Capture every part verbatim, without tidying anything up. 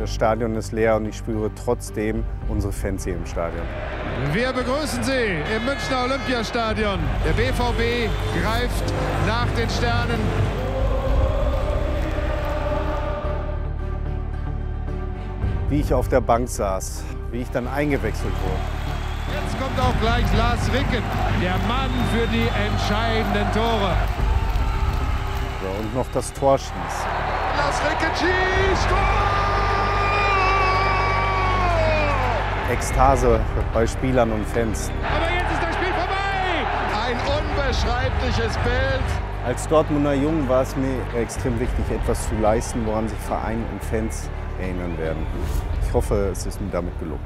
Das Stadion ist leer und ich spüre trotzdem unsere Fans hier im Stadion. Wir begrüßen Sie im Münchner Olympiastadion. Der B V B greift nach den Sternen. Wie ich auf der Bank saß, wie ich dann eingewechselt wurde. Jetzt kommt auch gleich Lars Ricken, der Mann für die entscheidenden Tore. Ja, und noch das Tor schießt. Lars Ricken schießt! Tor! Ekstase bei Spielern und Fans. Aber jetzt ist das Spiel vorbei! Ein unbeschreibliches Bild. Als Dortmunder Jung war es mir extrem wichtig, etwas zu leisten, woran sich Verein und Fans erinnern werden. Ich hoffe, es ist mir damit gelungen.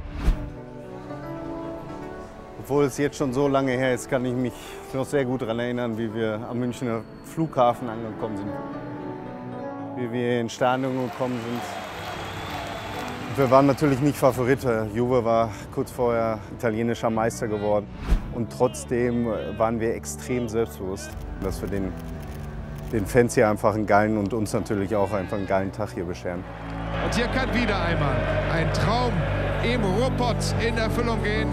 Obwohl es jetzt schon so lange her ist, kann ich mich noch sehr gut daran erinnern, wie wir am Münchner Flughafen angekommen sind. Wie wir ins Stadion gekommen sind. Wir waren natürlich nicht Favorite. Juve war kurz vorher italienischer Meister geworden. Und trotzdem waren wir extrem selbstbewusst, dass wir den, den Fans hier einfach einen geilen und uns natürlich auch einfach einen geilen Tag hier bescheren. Und hier kann wieder einmal ein Traum im Ruhrpott in Erfüllung gehen.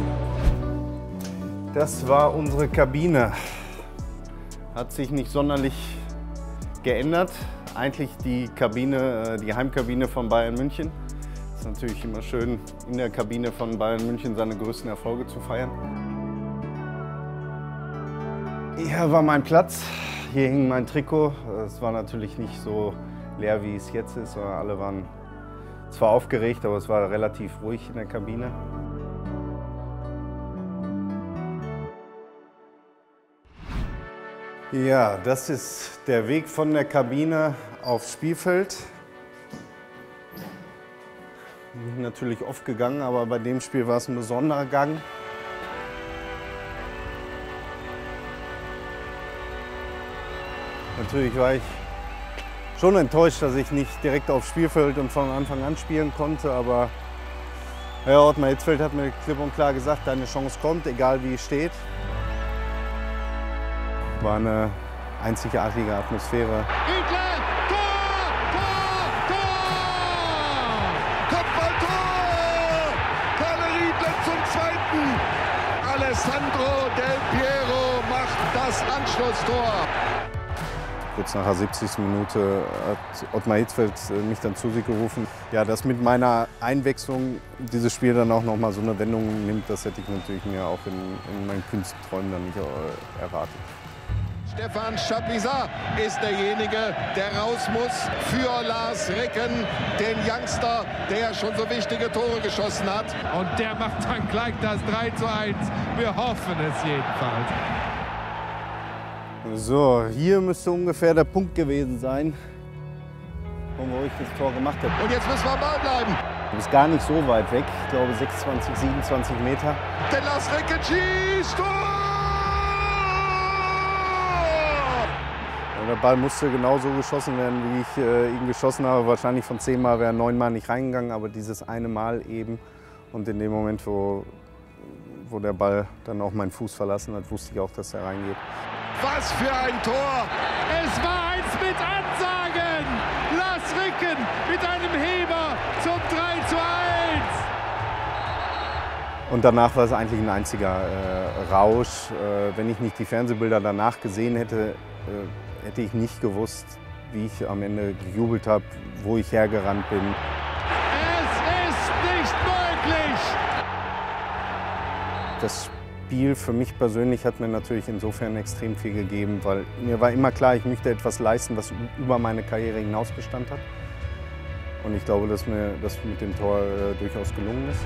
Das war unsere Kabine. Hat sich nicht sonderlich geändert. Eigentlich die Kabine, die Heimkabine von Bayern München. Es ist natürlich immer schön, in der Kabine von Bayern München seine größten Erfolge zu feiern. Hier war mein Platz, hier hing mein Trikot. Es war natürlich nicht so leer, wie es jetzt ist, sondern alle waren zwar aufgeregt, aber es war relativ ruhig in der Kabine. Ja, das ist der Weg von der Kabine aufs Spielfeld. Bin natürlich oft gegangen, aber bei dem Spiel war es ein besonderer Gang. Natürlich war ich schon enttäuscht, dass ich nicht direkt aufs Spielfeld und von Anfang an spielen konnte, aber ja, Ottmar Hitzfeld hat mir klipp und klar gesagt, deine Chance kommt, egal wie es steht. War eine einzigartige Atmosphäre. Hügler, Tor, Tor, Tor! Kopfballtor! Kalle Riedle zum Zweiten. Alessandro Del Piero macht das Anschlusstor. Kurz nach der siebzigsten Minute hat Ottmar Hitzfeld mich dann zu sich gerufen. Ja, dass mit meiner Einwechslung dieses Spiel dann auch noch mal so eine Wendung nimmt, das hätte ich natürlich mir auch in, in meinen kühnsten Träumen dann nicht erwartet. Stefan Chapuisat ist derjenige, der raus muss für Lars Ricken, den Youngster, der schon so wichtige Tore geschossen hat. Und der macht dann gleich das drei zu eins. Wir hoffen es jedenfalls. So, hier müsste ungefähr der Punkt gewesen sein, wo ich das Tor gemacht habe. Und jetzt müssen wir am Ball bleiben. Du bist gar nicht so weit weg, ich glaube sechsundzwanzig, siebenundzwanzig Meter. Der Lars Ricken schießt! Tor! Der Ball musste genauso geschossen werden, wie ich äh, ihn geschossen habe. Wahrscheinlich von zehn Mal wäre neun Mal nicht reingegangen, aber dieses eine Mal eben. Und in dem Moment, wo, wo der Ball dann auch meinen Fuß verlassen hat, wusste ich auch, dass er reingeht. Was für ein Tor! Es war eins mit Ansagen! Lars Ricken mit einem Heber zum drei zu eins! Und danach war es eigentlich ein einziger äh, Rausch. Äh, wenn ich nicht die Fernsehbilder danach gesehen hätte, äh, hätte ich nicht gewusst, wie ich am Ende gejubelt habe, wo ich hergerannt bin. Es ist nicht möglich! Das Spiel für mich persönlich hat mir natürlich insofern extrem viel gegeben, weil mir war immer klar, ich möchte etwas leisten, was über meine Karriere hinaus Bestand hat. Und ich glaube, dass mir das mit dem Tor äh, durchaus gelungen ist.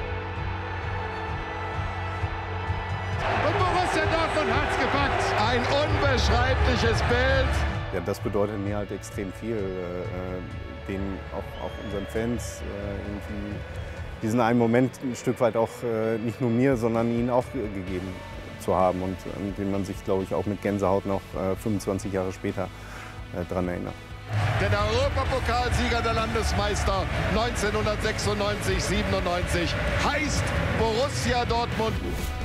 Und Borussia Dortmund hat's gepackt. Ein unbeschreibliches Bild. Ja, das bedeutet mir halt extrem viel, äh, den auch, auch unseren Fans äh, irgendwie diesen einen Moment ein Stück weit auch äh, nicht nur mir, sondern ihnen auch äh, gegeben zu haben und an den man sich, glaube ich, auch mit Gänsehaut noch äh, fünfundzwanzig Jahre später äh, dran erinnert. Der Europapokalsieger, der Landesmeister neunzehnhundertsechsundneunzig siebenundneunzig heißt Borussia Dortmund.